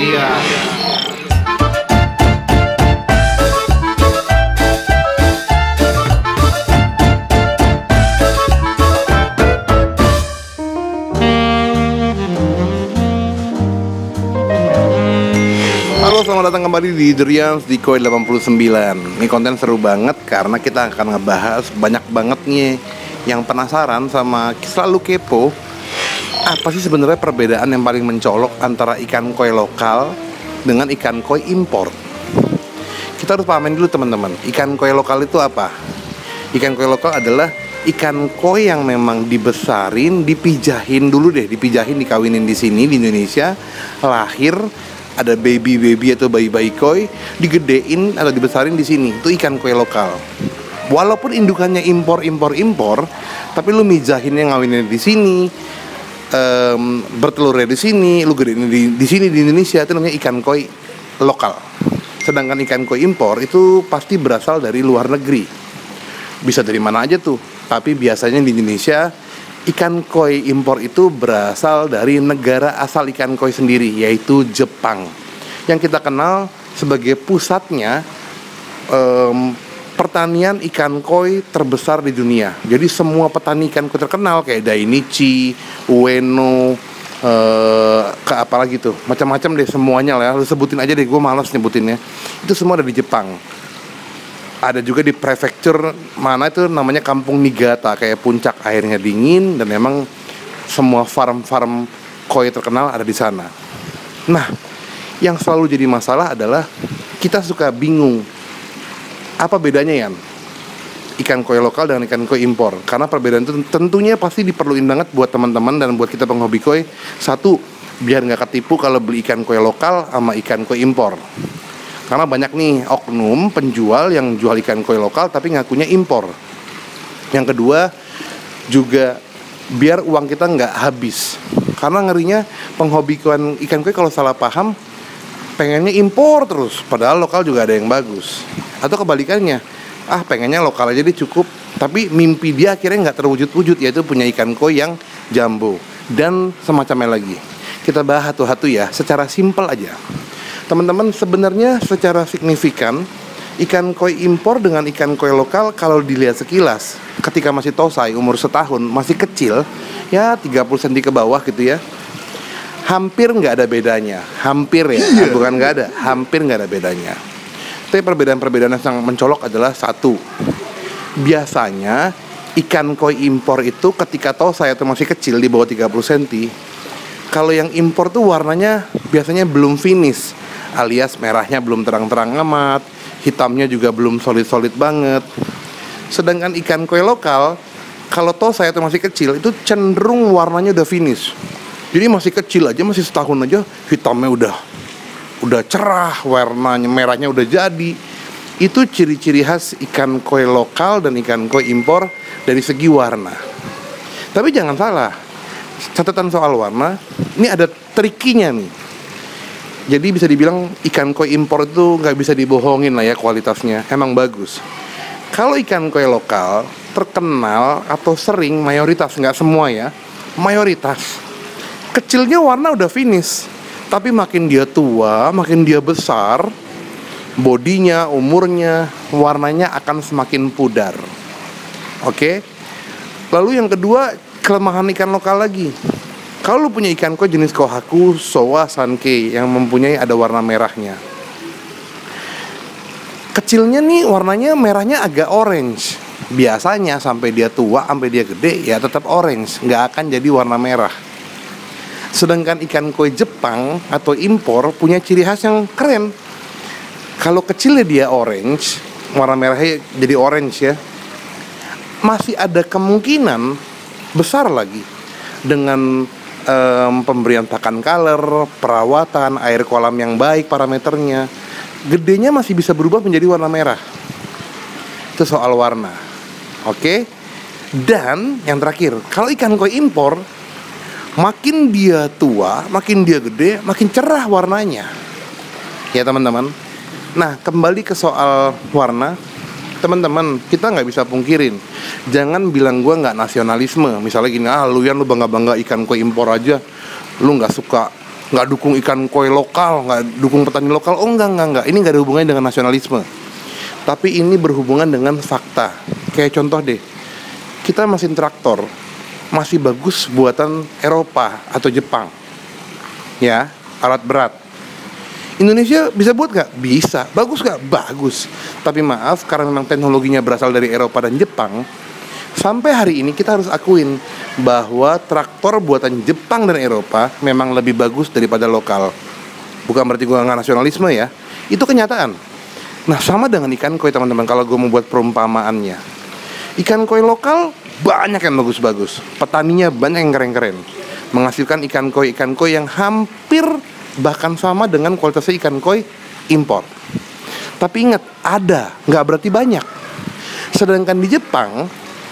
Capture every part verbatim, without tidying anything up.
Iya. Halo, selamat datang kembali di Durians di Koi delapan puluh sembilan. Ini konten seru banget karena kita akan ngebahas banyak banget nih yang penasaran sama selalu kepo. Apa sih sebenarnya perbedaan yang paling mencolok antara ikan koi lokal dengan ikan koi impor? Kita harus pahamin dulu teman-teman. Ikan koi lokal itu apa? Ikan koi lokal adalah ikan koi yang memang dibesarin, dipijahin dulu deh, dipijahin, dikawinin di sini di Indonesia, lahir, ada baby-baby atau bayi-bayi koi, digedein atau dibesarin di sini. Itu ikan koi lokal. Walaupun indukannya impor-impor-impor, tapi lu mijahinnya, ngawinnya di sini, um, bertelurnya di sini, lu gedein di, di sini di Indonesia, itu namanya ikan koi lokal. Sedangkan ikan koi impor itu pasti berasal dari luar negeri. Bisa dari mana aja tuh. Tapi biasanya di Indonesia ikan koi impor itu berasal dari negara asal ikan koi sendiri, yaitu Jepang, yang kita kenal sebagai pusatnya um, pertanian ikan koi terbesar di dunia. Jadi semua petani ikan koi terkenal kayak Dainichi, Ueno, uh, ke apa lagi tuh, macam-macam deh semuanya lah. Lu sebutin aja deh, gue malas nyebutinnya. Itu semua ada di Jepang. Ada juga di prefektur mana itu namanya Kampung Niigata, kayak puncak, airnya dingin, dan memang semua farm-farm koi terkenal ada di sana. Nah, yang selalu jadi masalah adalah kita suka bingung apa bedanya ya ikan koi lokal dengan ikan koi impor. Karena perbedaan itu tentunya pasti diperluin banget buat teman-teman dan buat kita penghobi koi. Satu, biar nggak ketipu kalau beli ikan koi lokal sama ikan koi impor. Karena banyak nih oknum penjual yang jual ikan koi lokal tapi ngakunya impor. Yang kedua, juga biar uang kita nggak habis. Karena ngerinya penghobi ikan, ikan koi kalau salah paham pengennya impor terus, padahal lokal juga ada yang bagus. Atau kebalikannya, ah pengennya lokal aja dia cukup, tapi mimpi dia akhirnya nggak terwujud-wujud, yaitu punya ikan koi yang jumbo dan semacamnya lagi. Kita bahas satu-satu ya, secara simpel aja. Teman-teman, sebenarnya secara signifikan ikan koi impor dengan ikan koi lokal kalau dilihat sekilas, ketika masih tosai, umur setahun, masih kecil, ya tiga puluh sentimeter ke bawah gitu ya, hampir nggak ada bedanya. Hampir ya, yeah. Bukan nggak ada, hampir nggak ada bedanya. Tapi perbedaan-perbedaan yang mencolok adalah satu, biasanya ikan koi impor itu ketika tosai atau masih kecil di bawah tiga puluh sentimeter, kalau yang impor tuh warnanya biasanya belum finish, alias merahnya belum terang-terang amat, hitamnya juga belum solid-solid banget. Sedangkan ikan koi lokal, kalau tosai atau masih kecil, itu cenderung warnanya udah finish. Jadi masih kecil aja, masih setahun aja, hitamnya udah udah cerah, warnanya merahnya udah jadi. Itu ciri-ciri khas ikan koi lokal dan ikan koi impor dari segi warna. Tapi jangan salah, catatan soal warna, ini ada trikinya nih. Jadi bisa dibilang ikan koi impor itu nggak bisa dibohongin lah ya kualitasnya, emang bagus. Kalau ikan koi lokal terkenal atau sering, mayoritas, nggak semua ya, mayoritas kecilnya warna udah finish, tapi makin dia tua, makin dia besar, bodinya, umurnya, warnanya akan semakin pudar. Oke. Lalu yang kedua, kelemahan ikan lokal lagi. Kalau lu punya ikan koi jenis kohaku, sowa, sankei yang mempunyai ada warna merahnya, kecilnya nih warnanya merahnya agak orange. Biasanya sampai dia tua, sampai dia gede ya tetap orange, nggak akan jadi warna merah. Sedangkan ikan koi Jepang atau impor punya ciri khas yang keren. Kalau kecilnya dia orange, warna merahnya jadi orange ya, masih ada kemungkinan besar lagi dengan um, pemberian pakan color, perawatan, air kolam yang baik parameternya, gedenya masih bisa berubah menjadi warna merah. Itu soal warna. Oke. Dan yang terakhir, kalau ikan koi impor, makin dia tua, makin dia gede, makin cerah warnanya. Ya teman-teman. Nah, kembali ke soal warna, teman-teman, kita nggak bisa pungkirin, jangan bilang gue nggak nasionalisme. Misalnya gini, ah lu Yan, lu bangga-bangga ikan koi impor aja, lu nggak suka nggak dukung ikan koi lokal, nggak dukung petani lokal. Oh enggak, enggak, enggak. Ini nggak ada hubungannya dengan nasionalisme. Tapi ini berhubungan dengan fakta. Kayak contoh deh, kita mesin traktor masih bagus buatan Eropa atau Jepang. Ya, alat berat. Indonesia bisa buat nggak? Bisa. Bagus nggak? Bagus. Tapi maaf, karena memang teknologinya berasal dari Eropa dan Jepang, sampai hari ini kita harus akuin bahwa traktor buatan Jepang dan Eropa memang lebih bagus daripada lokal. Bukan berarti gue nggak nasionalisme ya. Itu kenyataan. Nah, sama dengan ikan koi teman-teman, kalau gue mau buat perumpamaannya. Ikan koi lokal banyak yang bagus-bagus. Petaninya banyak yang keren-keren. Menghasilkan ikan koi-ikan koi yang hampir bahkan sama dengan kualitasnya ikan koi impor. Tapi ingat, ada, nggak berarti banyak. Sedangkan di Jepang,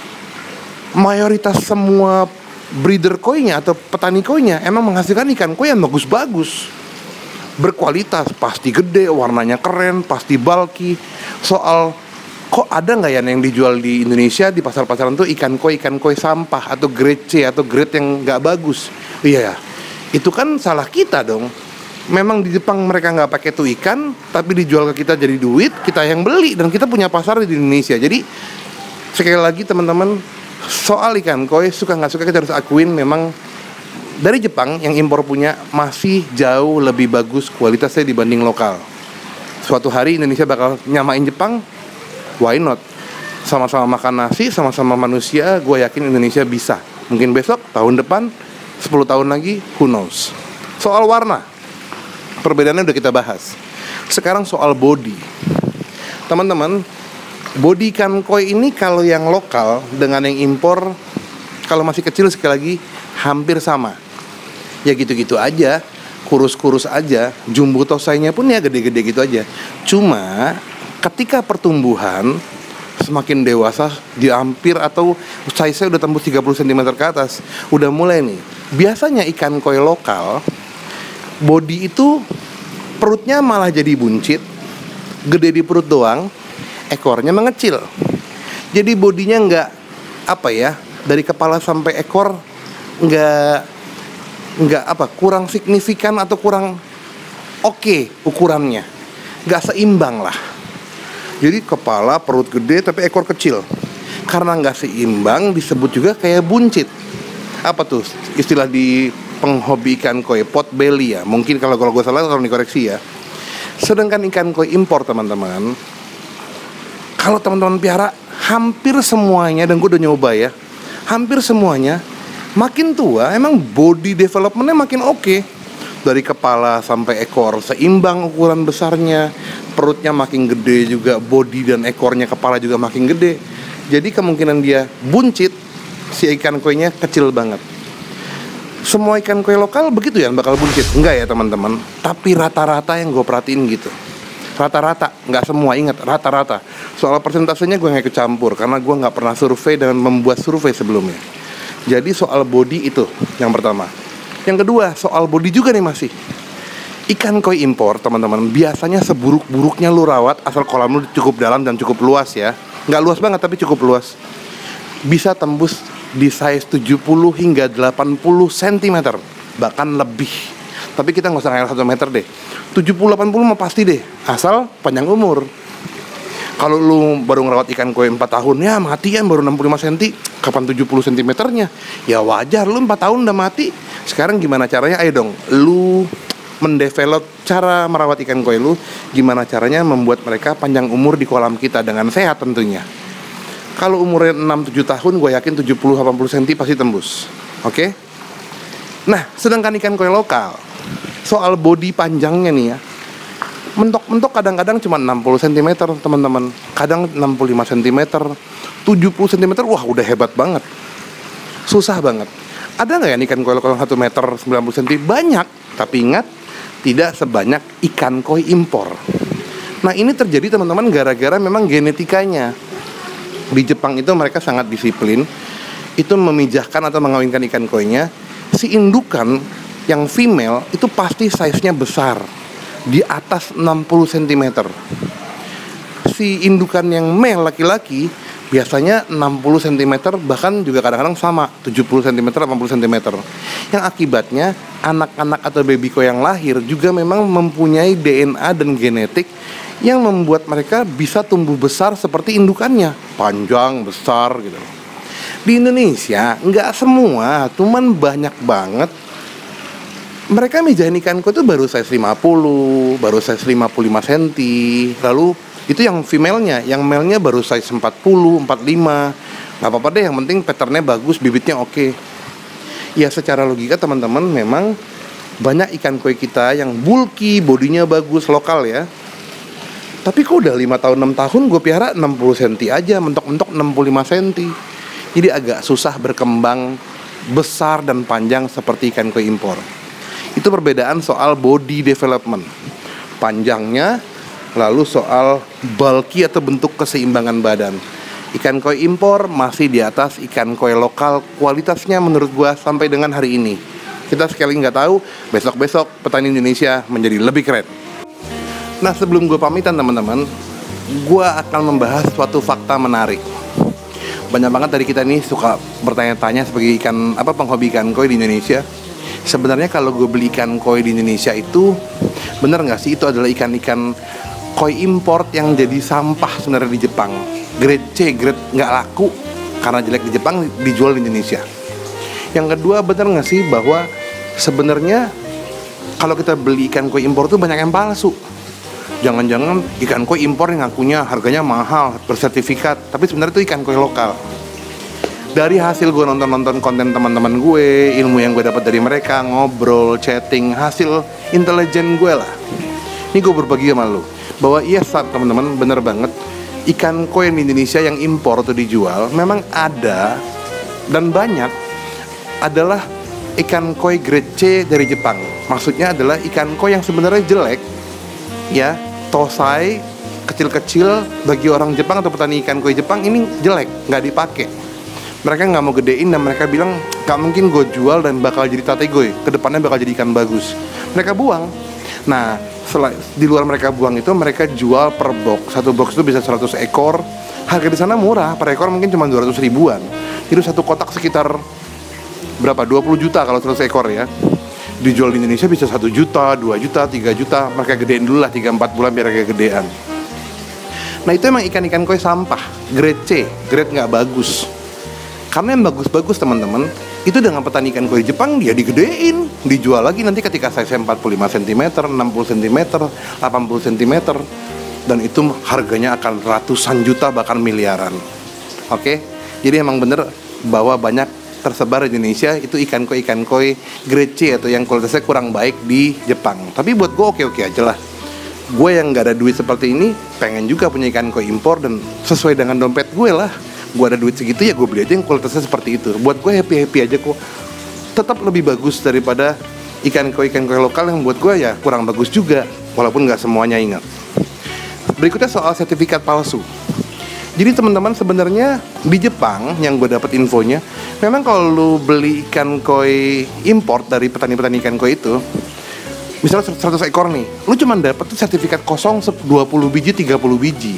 mayoritas semua breeder koi-nya atau petani koi-nya emang menghasilkan ikan koi yang bagus-bagus, berkualitas, pasti gede, warnanya keren, pasti bulky. Soal kok ada nggak ya yang dijual di Indonesia di pasar-pasaran tuh ikan koi ikan koi sampah atau grade C atau grade yang nggak bagus? Iya ya, itu kan salah kita dong. Memang di Jepang mereka nggak pakai tuh ikan, tapi dijual ke kita jadi duit, kita yang beli dan kita punya pasar di Indonesia. Jadi sekali lagi teman-teman, soal ikan koi suka nggak suka kita harus akuin memang dari Jepang yang impor punya masih jauh lebih bagus kualitasnya dibanding lokal. Suatu hari Indonesia bakal nyamain Jepang, why not? Sama-sama makan nasi, sama-sama manusia, gue yakin Indonesia bisa. Mungkin besok, tahun depan, sepuluh tahun lagi, who knows. Soal warna, perbedaannya udah kita bahas. Sekarang soal body. Teman-teman, body ikan koi ini kalau yang lokal dengan yang impor, kalau masih kecil sekali lagi hampir sama. Ya gitu-gitu aja, kurus-kurus aja, jumbo tosainya pun ya gede-gede gitu aja. Cuma ketika pertumbuhan semakin dewasa, di hampir atau size-nya udah tembus tiga puluh sentimeter ke atas, udah mulai nih. Biasanya ikan koi lokal body itu perutnya malah jadi buncit, gede di perut doang, ekornya mengecil. Jadi bodinya nggak apa ya, dari kepala sampai ekor nggak nggak apa, kurang signifikan atau kurang oke okay ukurannya, nggak seimbang lah. Jadi kepala perut gede tapi ekor kecil. Karena nggak seimbang disebut juga kayak buncit. Apa tuh istilah di penghobi ikan koi, pot belly ya. Mungkin kalau kalau gue salah tolong dikoreksi ya. Sedangkan ikan koi impor teman-teman, kalau teman-teman piara hampir semuanya, dan gue udah nyoba ya, hampir semuanya makin tua emang body developmentnya makin oke okay. Dari kepala sampai ekor seimbang ukuran besarnya, perutnya makin gede juga, body dan ekornya kepala juga makin gede. Jadi kemungkinan dia buncit, si ikan koinya kecil banget. Semua ikan koi lokal begitu ya bakal buncit? Enggak ya teman-teman. Tapi rata-rata yang gue perhatiin gitu. Rata-rata, nggak semua, ingat rata-rata. Soal persentasenya gue nggak ikut campur karena gue nggak pernah survei dan membuat survei sebelumnya. Jadi soal body itu yang pertama. Yang kedua soal body juga nih masih. Ikan koi impor teman-teman biasanya seburuk-buruknya lu rawat asal kolam lu cukup dalam dan cukup luas ya. Nggak luas banget tapi cukup luas. Bisa tembus di size tujuh puluh hingga delapan puluh sentimeter, bahkan lebih. Tapi kita nggak usah ngayal satu meter deh, tujuh puluh delapan puluh mah pasti deh, asal panjang umur. Kalau lu baru ngerawat ikan koi empat tahun, ya matian baru enam puluh lima sentimeter, kapan tujuh puluh sentimeternya? Ya wajar, lu empat tahun udah mati. Sekarang gimana caranya? Ayo dong, lu mendevelop cara merawat ikan koi lu. Gimana caranya membuat mereka panjang umur di kolam kita dengan sehat tentunya. Kalau umurnya enam tujuh tahun, gue yakin tujuh puluh delapan puluh sentimeter pasti tembus. Oke? Okay? Nah, sedangkan ikan koi lokal, soal body panjangnya nih ya, mentok-mentok kadang-kadang cuma enam puluh sentimeter teman-teman. Kadang enam puluh lima sentimeter, tujuh puluh sentimeter, wah udah hebat banget. Susah banget. Ada nggak ya ikan koi lokal satu meter sembilan puluh sentimeter? Banyak, tapi ingat, tidak sebanyak ikan koi impor. Nah ini terjadi teman-teman gara-gara memang genetikanya. Di Jepang itu mereka sangat disiplin. Itu memijahkan atau mengawinkan ikan koinya. Si indukan yang female itu pasti size-nya besar, di atas enam puluh sentimeter. Si indukan yang male laki-laki biasanya enam puluh sentimeter, bahkan juga kadang-kadang sama tujuh puluh sentimeter, delapan puluh sentimeter. Yang akibatnya anak-anak atau baby koi yang lahir juga memang mempunyai D N A dan genetik yang membuat mereka bisa tumbuh besar seperti indukannya, panjang, besar gitu. Di Indonesia nggak semua, cuman banyak banget. Mereka mijahin ikan koi itu baru size lima puluh, baru size lima puluh lima sentimeter. Lalu itu yang female-nya, yang male-nya baru size empat puluh, empat puluh lima. Gak apa-apa deh, yang penting pattern-nya bagus, bibitnya oke. Ya secara logika teman-teman, memang banyak ikan koi kita yang bulky, bodinya bagus, lokal ya. Tapi kok udah lima tahun, enam tahun gue piara enam puluh sentimeter aja, mentok-mentok enam puluh lima sentimeter. Jadi agak susah berkembang besar dan panjang seperti ikan koi impor. Itu perbedaan soal body development, panjangnya, lalu soal bulky atau bentuk keseimbangan badan. Ikan koi impor masih di atas ikan koi lokal kualitasnya menurut gua sampai dengan hari ini. Kita sekali nggak tahu, besok-besok petani Indonesia menjadi lebih keren. Nah sebelum gua pamitan teman-teman, gua akan membahas suatu fakta menarik. Banyak banget dari kita nih suka bertanya-tanya sebagai ikan apa penghobi ikan koi di Indonesia. Sebenarnya kalau gue beli ikan koi di Indonesia itu bener nggak sih itu adalah ikan-ikan koi import yang jadi sampah sebenarnya di Jepang, grade C, grade nggak laku karena jelek di Jepang dijual di Indonesia. Yang kedua, bener nggak sih bahwa sebenarnya kalau kita beli ikan koi impor tuh banyak yang palsu. Jangan-jangan ikan koi impor yang ngakunya harganya mahal, bersertifikat, tapi sebenarnya itu ikan koi lokal. Dari hasil gue nonton-nonton konten teman-teman gue, ilmu yang gue dapat dari mereka, ngobrol, chatting, hasil intelijen gue lah. Ini gue berbagi sama lo bahwa iya saat teman-teman bener banget ikan koi di Indonesia yang impor atau dijual memang ada dan banyak adalah ikan koi grade C dari Jepang. Maksudnya adalah ikan koi yang sebenarnya jelek, ya, tosai, kecil-kecil bagi orang Jepang atau petani ikan koi Jepang ini jelek, nggak dipakai. Mereka nggak mau gedein dan mereka bilang gak mungkin gue jual dan bakal jadi tategoy, kedepannya bakal jadi ikan bagus. Mereka buang. Nah selain di luar mereka buang itu, mereka jual per box. Satu box itu bisa seratus ekor. Harga di sana murah, per ekor mungkin cuma dua ratus ribuan. Jadi satu kotak sekitar berapa? dua puluh juta kalau seratus ekor ya. Dijual di Indonesia bisa satu juta, dua juta, tiga juta. Mereka gedein dulu lah tiga empat bulan biar agak gedean. Nah itu emang ikan-ikan koi sampah, grade C, grade nggak bagus. Karena yang bagus-bagus teman-teman itu dengan petani ikan koi Jepang dia digedein, dijual lagi nanti ketika size empat puluh lima sentimeter, enam puluh sentimeter, delapan puluh sentimeter, dan itu harganya akan ratusan juta bahkan miliaran. Oke, jadi emang bener bahwa banyak tersebar di Indonesia itu ikan koi ikan koi grade C atau yang kualitasnya kurang baik di Jepang. Tapi buat gue oke-oke aja lah. Gue yang nggak ada duit seperti ini pengen juga punya ikan koi impor dan sesuai dengan dompet gue lah. Gue ada duit segitu ya gue beli aja yang kualitasnya seperti itu. Buat gue happy-happy aja kok. Tetap lebih bagus daripada ikan koi ikan koi lokal yang buat gue ya kurang bagus juga, walaupun nggak semuanya ingat. Berikutnya soal sertifikat palsu. Jadi teman-teman sebenarnya di Jepang yang gue dapat infonya, memang kalau lu beli ikan koi import dari petani-petani ikan koi itu, misalnya seratus ekor nih, lu cuma dapat tuh sertifikat kosong dua puluh biji, tiga puluh biji.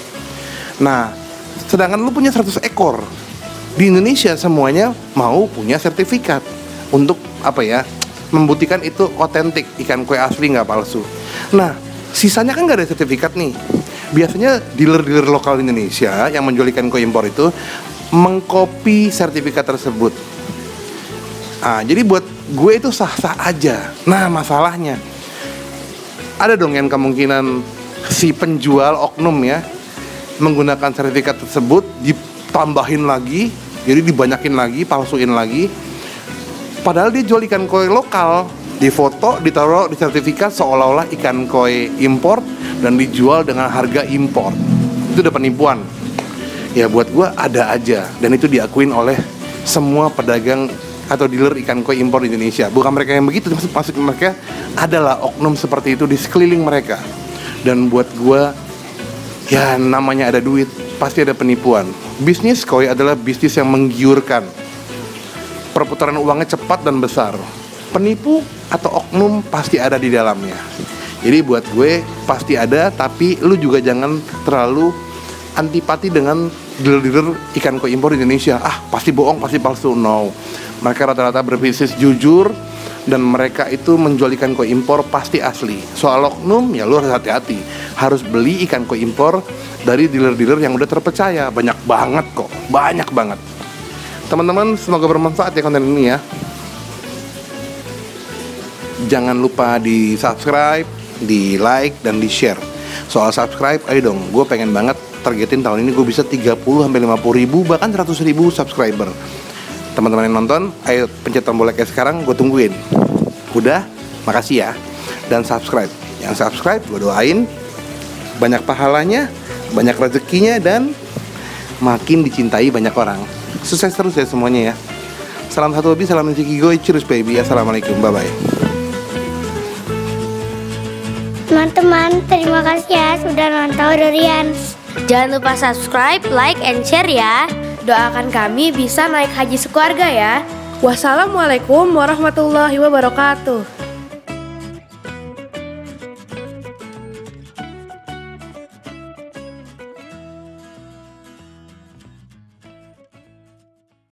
Nah sedangkan lu punya seratus ekor. Di Indonesia semuanya mau punya sertifikat untuk apa ya, membuktikan itu otentik, ikan koi asli nggak palsu. Nah sisanya kan nggak ada sertifikat nih. Biasanya dealer-dealer lokal di Indonesia yang menjual ikan koi impor itu mengcopy sertifikat tersebut. Ah, jadi buat gue itu sah-sah aja. Nah masalahnya ada dong yang kemungkinan si penjual oknum ya menggunakan sertifikat tersebut ditambahin lagi, jadi dibanyakin lagi, palsuin lagi. Padahal dia jual ikan koi lokal, difoto, ditaruh di sertifikat seolah-olah ikan koi impor dan dijual dengan harga impor. Itu udah penipuan. Ya buat gua ada aja, dan itu diakuin oleh semua pedagang atau dealer ikan koi impor di Indonesia. Bukan mereka yang begitu, maksud mereka adalah oknum seperti itu di sekeliling mereka. Dan buat gua ya namanya ada duit, pasti ada penipuan. Bisnis koi adalah bisnis yang menggiurkan. Perputaran uangnya cepat dan besar. Penipu atau oknum pasti ada di dalamnya. Jadi buat gue pasti ada, tapi lu juga jangan terlalu antipati dengan dealer-dealer ikan koi impor di Indonesia. Ah pasti bohong, pasti palsu. No, mereka rata-rata berbisnis jujur Dan mereka itu menjual ikan koi impor pasti asli. Soal oknum ya lu harus hati-hati. Harus beli ikan koi impor dari dealer-dealer yang udah terpercaya. Banyak banget kok, banyak banget. Teman-teman, semoga bermanfaat ya konten ini ya. Jangan lupa di subscribe, di like, dan di share. Soal subscribe, ayo dong, gue pengen banget targetin tahun ini gue bisa tiga puluh sampai lima puluh ribu, bahkan seratus ribu subscriber. Teman-teman yang nonton, ayo pencet tombol like sekarang, gue tungguin. Udah, makasih ya. Dan subscribe. Yang subscribe gue doain banyak pahalanya, banyak rezekinya, dan makin dicintai banyak orang. Sukses terus ya semuanya ya. Salam satu hobi, salam rezeki gue, cheers baby. Assalamualaikum, bye-bye. Teman-teman, terima kasih ya sudah nonton Durians. Jangan lupa subscribe, like, and share ya. Doakan kami bisa naik haji sekeluarga ya. Wassalamualaikum warahmatullahi wabarakatuh.